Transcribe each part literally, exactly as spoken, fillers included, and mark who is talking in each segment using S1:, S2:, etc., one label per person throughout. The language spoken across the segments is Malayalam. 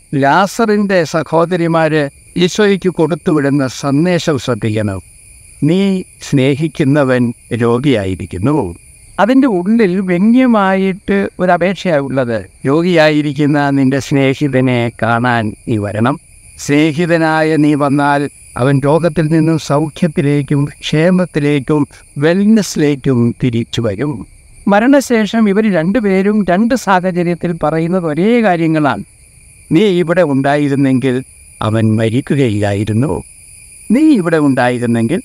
S1: ലാസറിൻ്റെ സഹോദരിമാർ ഈശോയ്ക്ക് കൊടുത്തുവിടുന്ന സന്ദേശം ശ്രദ്ധിക്കണം. നീ സ്നേഹിക്കുന്നവൻ രോഗിയായിരിക്കുന്നു. അതിൻ്റെ ഉള്ളിൽ വ്യംഗ്യമായിട്ട് ഒരപേക്ഷയായുള്ളത്, രോഗിയായിരിക്കുന്ന നിൻ്റെ സ്നേഹിതനെ കാണാൻ നീ വരണം. സ്നേഹിതനായ നീ വന്നാൽ അവൻ രോഗത്തിൽ നിന്നും സൗഖ്യത്തിലേക്കും ക്ഷേമത്തിലേക്കും വെൽനെസ്സിലേക്കും തിരിച്ചു വരും. മരണശേഷം ഇവർ രണ്ടുപേരും രണ്ട് സാഹചര്യത്തിൽ പറയുന്നത് ഒരേ കാര്യങ്ങളാണ്. നീ ഇവിടെ ഉണ്ടായിരുന്നെങ്കിൽ അവൻ മരിക്കുകയില്ലായിരുന്നു. നീ ഇവിടെ ഉണ്ടായിരുന്നെങ്കിൽ,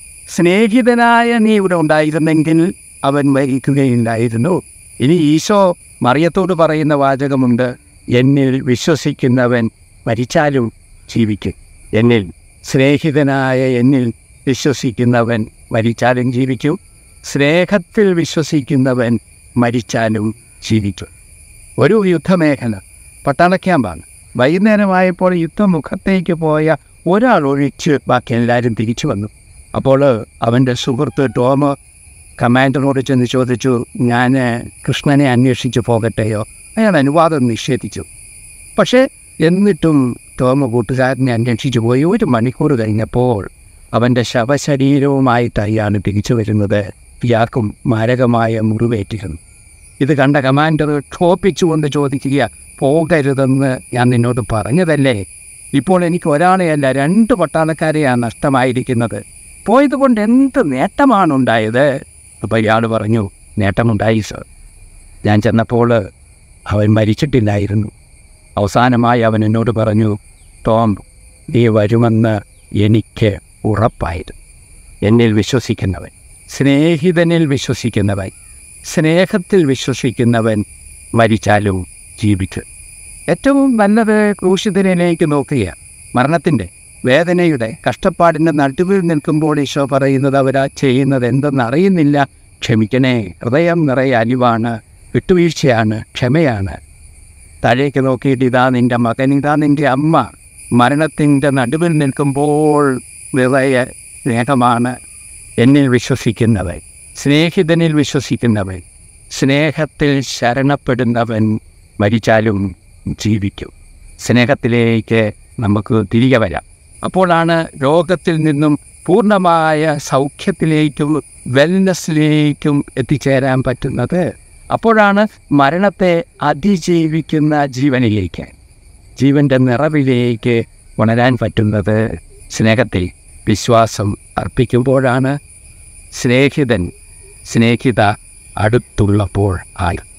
S1: സ്നേഹിതനായ നീ ഇവിടെ ഉണ്ടായിരുന്നെങ്കിൽ അവൻ മരിക്കുകയില്ലായിരുന്നു. ഇനി ഈശോ മറിയത്തോട് പറയുന്ന വാചകമുണ്ട്, എന്നിൽ വിശ്വസിക്കുന്നവൻ മരിച്ചാലും ജീവിക്കും. എന്നിൽ, സ്നേഹിതനായ എന്നിൽ വിശ്വസിക്കുന്നവൻ മരിച്ചാലും ജീവിക്കും. സ്നേഹത്തിൽ വിശ്വസിക്കുന്നവൻ മരിച്ചാലും ജീവിക്കും. ഒരു യുദ്ധമേഖല പട്ടാള ക്യാമ്പാണ്. വൈകുന്നേരമായപ്പോൾ യുദ്ധമുഖത്തേക്ക് പോയ ഒരാൾ ഒഴിച്ച് ബാക്കി എല്ലാവരും തിരിച്ചു വന്നു. അപ്പോൾ അവൻ്റെ സുഹൃത്ത് ടോം കമാൻഡറിനോട് ചെന്ന് ചോദിച്ചു, ഞാൻ കൃഷ്ണനെ അന്വേഷിച്ച് പോകട്ടെയോ? അയാൾ അനുവാദം നിഷേധിച്ചു. പക്ഷേ എന്നിട്ടും ടോം കൂട്ടുകാരനെ അന്വേഷിച്ചു പോയി. ഒരു മണിക്കൂർ കഴിഞ്ഞപ്പോൾ അവൻ്റെ ശവശരീരവുമായിട്ടാണ് തിരിച്ചു വരുന്നത്. ഇയാൾക്കും മാരകമായ മുറിവേറ്റിരുന്നു. ഇത് കണ്ട കമാൻഡർ ക്ഷോഭിച്ചുകൊണ്ട് ചോദിക്കുക, പോകരുതെന്ന് ഞാൻ നിന്നോട് പറഞ്ഞതല്ലേ? ഇപ്പോൾ എനിക്ക് ഒരാളെയല്ല രണ്ട് പട്ടാളക്കാരെയാണ് നഷ്ടമായിരിക്കുന്നത്. പോയതുകൊണ്ട് എന്ത് നേട്ടമാണ് ഉണ്ടായത്? അപ്പോൾ ഇയാൾ പറഞ്ഞു, നേട്ടമുണ്ടായി സർ. ഞാൻ ചെന്നപ്പോൾ അവൻ മരിച്ചിട്ടില്ലായിരുന്നു. അവസാനമായി അവൻ എന്നോട് പറഞ്ഞു, ടോം, നീ വരുമെന്ന് എനിക്ക് ഉറപ്പായിരുന്നു. എന്നിൽ വിശ്വസിക്കുന്നവൻ, സ്നേഹിതനിൽ വിശ്വസിക്കുന്നവൻ, സ്നേഹത്തിൽ വിശ്വസിക്കുന്നവൻ മരിച്ചാലും ജീവിക്കും. ഏറ്റവും നല്ലത് ക്രൂശിതനിലേക്ക് നോക്കുക. മരണത്തിൻ്റെ, വേദനയുടെ, കഷ്ടപ്പാടിൻ്റെ നടുവിൽ നിൽക്കുമ്പോൾ ഈശോ പറയുന്നത്, അവരാ ചെയ്യുന്നത് എന്തെന്നറിയുന്നില്ല, ക്ഷമിക്കണേ. ഹൃദയം നിറയെ അലിവാണ്, വിട്ടുവീഴ്ചയാണ്, ക്ഷമയാണ്. താഴേക്ക് നോക്കിയിട്ട് ഇതാ നിൻ്റെ മകൻ, ഇതാ നിൻ്റെ അമ്മ. മരണത്തിൻ്റെ നടുവിൽ നിൽക്കുമ്പോൾ നിറയെ സ്നേഹമാണ്. എന്നിൽ വിശ്വസിക്കുന്നവൻ, സ്നേഹിതനിൽ വിശ്വസിക്കുന്നവൻ, സ്നേഹത്തിൽ ശരണപ്പെടുന്നവൻ മരിച്ചാലും ജീവിക്കും. സ്നേഹത്തിലേക്ക് നമുക്ക് തിരികെ വരാം. അപ്പോഴാണ് രോഗത്തിൽ നിന്നും പൂർണ്ണമായ സൗഖ്യത്തിലേക്കും വെൽനെസ്സിലേക്കും എത്തിച്ചേരാൻ പറ്റുന്നത്. അപ്പോഴാണ് മരണത്തെ അതിജീവിക്കുന്ന ജീവനിലേക്ക്, ജീവൻ്റെ നിറവിലേക്ക് ഉണരാൻ പറ്റുന്നത്. സ്നേഹത്തിൽ വിശ്വാസം അർപ്പിക്കുമ്പോഴാണ്. സ്നേഹിതൻ, സ്നേഹിത അടുത്തുള്ളപ്പോൾ ആയി.